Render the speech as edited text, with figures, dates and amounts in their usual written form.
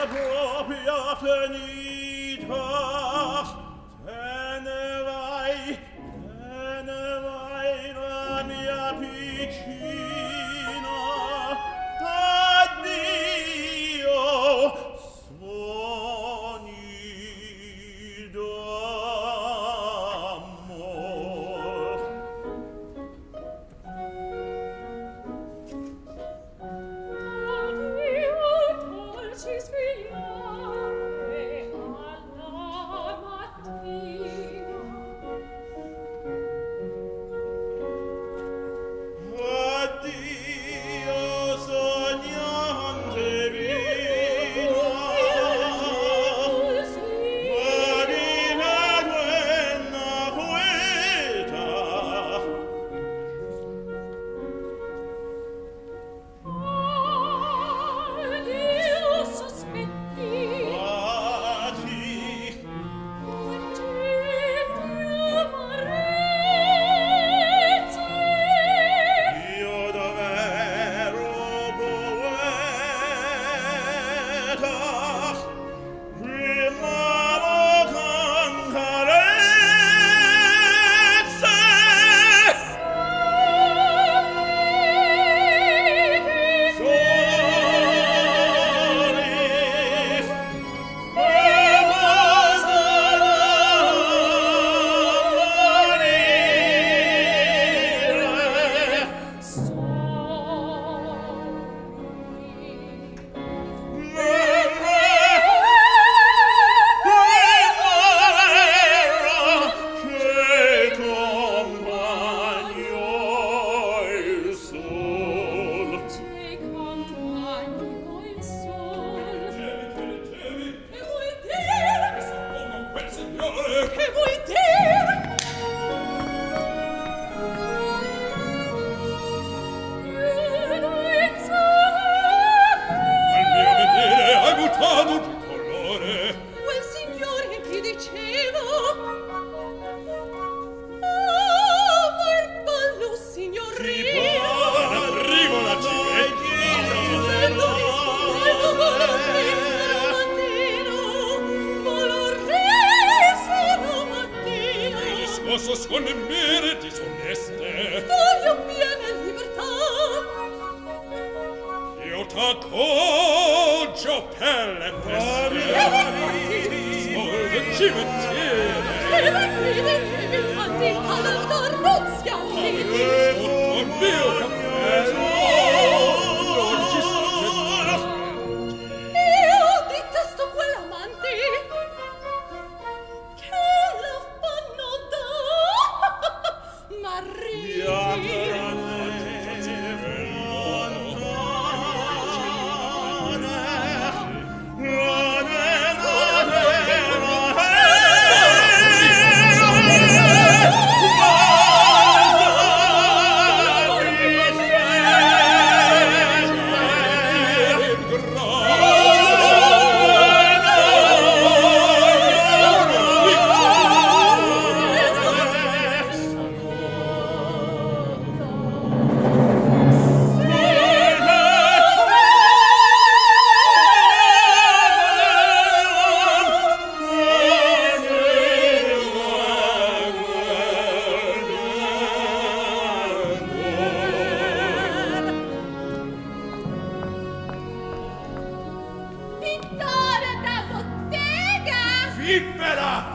propria fenitas, te ne vai la mia piccina. Addio, sogni d'amor. Addio, dolci svegliare alla mattina. Addio, sognante vita, marina buena poeta. Addio, sospetti, Bati, amarezze. io davvero poeta, rimavo con carezze. Che vuoi dire? Al mio vedere hai mutato di colore. Quel signore che diceva ma il ballo signorino La frivola civettina. se non rispondevo volorresero mattino Riscosso con mere disoneste. voglio piena libertà Io t'accoggio pelle e peste. Solde civettiere. e le grida infatti alla carrozia uniti Sotto il mio cappello non ci sono io detesto quell'amante che la fanno da mariti Fiffera!